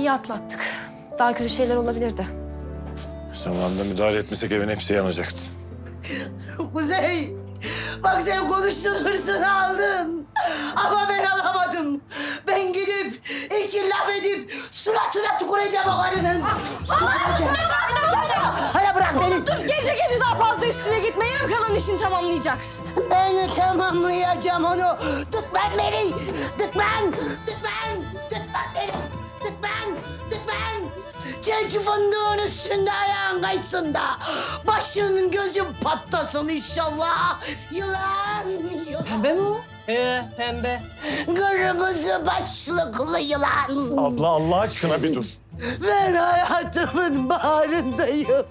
iyi atlattık. Daha kötü şeyler olabilirdi. Zamanında müdahale etmesek evin hepsi yanacaktı. Kuzey, bak sen konuştun, hırsını aldın. Ama ben alamadım. Ben gidip iki laf edip suratına tüküreceğim o karının. Hala bırak beni. Dur gece daha fazla üstüne gitme. Yarın kalan işini tamamlayacak. Ben tamamlayacağım onu. Tutman beni. Tutman. Tutman. Tutman beni. Tutman. Tutman. Çeç fındığın üstünde ayağın kaysın da başın gözün patlasın inşallah. Yılan. Pembe mi o? Pembe. Kırmızı başlıklı yılan. Abla Allah aşkına bir dur. Ben hayatımın baharındayım.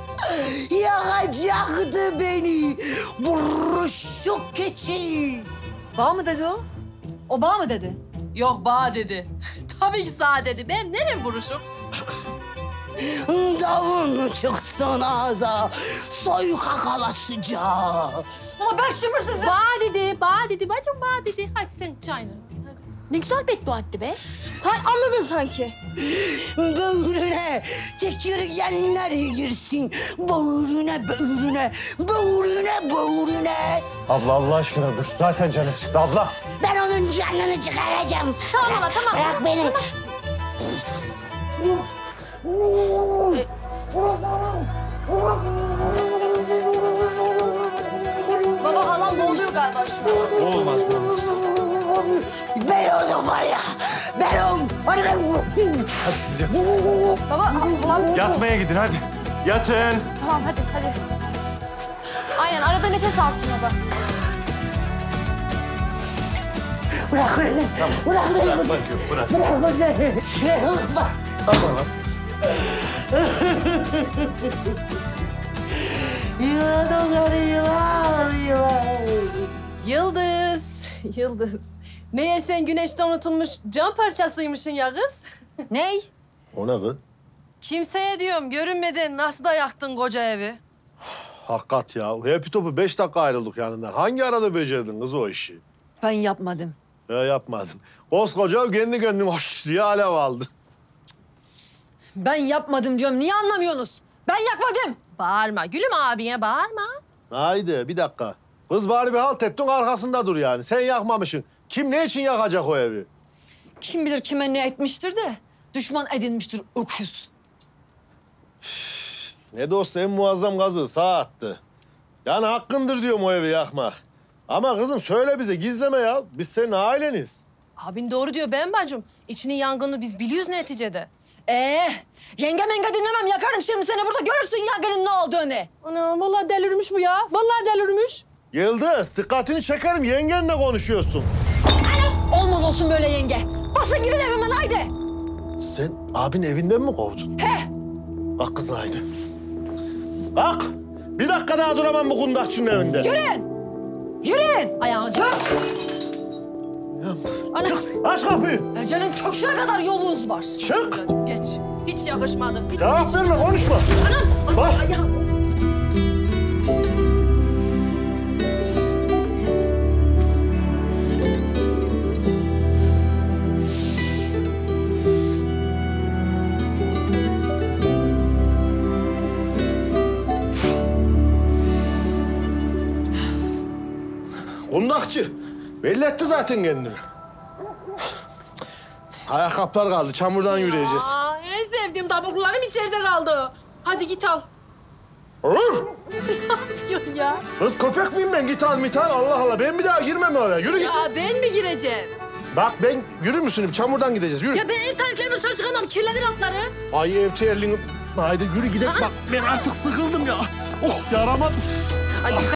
Yakacaktı beni buruşuk keçi. Bağ mı dedi o? O bağ mı dedi? Yok bağ dedi. Tabii ki sağ dedi. Ben nereye vuruşum? Davul çıksın ağza, soy kakalasıca. Ulan ben şimdi size... Bağ dedi. Bacım bağ dedi. Hadi sen çayını. Ne güzel beddua etti be. Sen anladın sanki. Böğrüne tekirgenler girsin. Böğrüne, böğrüne, böğrüne, böğrüne. Abla Allah aşkına dur. Zaten canım çıktı abla. Ben onun canını çıkaracağım. Tamam ama tamam. Bırak beni. Baba halam boğuluyor galiba şu an. Olmaz bu olmaz. Ben onu var ya, ben onu. Hadi ben Hadi siz yatın. Baba halam... Yatmaya gidin hadi. Yatın. Tamam hadi. Aynen arada nefes alsın baba. bırak beni. Bırak beni. Bırak bakıyorum bırak. Bırak beni. Bak. Tamam. Yılan oğlanı yılan. Yıldız. Meğer sen güneşte unutulmuş cam parçasıymışsın ya kız. Ney? O ne kız? Kimseye diyorum görünmeden nasıl da yaktın koca evi? Hakikat ya. Hepi topu 5 dakika ayrıldık yanından. Hangi arada becerdin kız o işi? Ben yapmadım. Ya yapmadın. Koskoca kendi kendine hoş diye alev aldı. Ben yapmadım diyorum. Niye anlamıyorsunuz? Ben yakmadım. Bağırma gülüm abine bağırma. Haydi bir dakika. Kız bari bir halt ettin arkasında dur yani. Sen yakmamışsın. Kim ne için yakacak o evi? Kim bilir kime ne etmiştir de düşman edinmiştir öküz. Ne de olsa en muazzam gazı sağ attı. Yani hakkındır diyorum o evi yakmak. Ama kızım söyle bize gizleme ya. Biz senin aileniz. Abin doğru diyor ben bacım. İçinin yangını biz biliyoruz neticede. Yenge menge dinlemem. Yakarım şimdi seni burada görürsün yangının ne olduğunu. Ana vallahi delirmiş bu ya. Vallahi delirmiş. Yıldız dikkatini çekerim yengenle konuşuyorsun. Olmaz olsun böyle yenge. Basın gidin evimden haydi. Sen abin evinden mi kovdun? He. Kalk kızım haydi. Kalk. Bir dakika daha duramam bu kundakçının evinde. Yürüyün. Yürüyün. Ayağını çık. Ana. Aç kapıyı. Ece'nin köküne kadar yolunuz var. Çık. Geç. Hiç yakışmadı. Hiç. Cevap verme konuşma. Anam. Bak. Ayağım. Kundakçı. Belli etti zaten kendini. Ayakkabılar kaldı. Çamurdan yürüyeceğiz. Aa, en sevdiğim tabaklarım içeride kaldı. Hadi git al. Olur. Ne yapıyorsun ya? Kız köpek miyim ben? Git al mit al. Allah Allah. Ben bir daha girmem oraya. Yürü git. Ya ben mi gireceğim? Bak ben yürür müsün? Çamurdan gideceğiz. Yürü. Ya ben ev terliklerimi dışarı çıkamam. Kirlenir altları. Ay ev terliğini. Haydi yürü gidelim. Bak ben artık sıkıldım ya. Oh yaramadım. Ay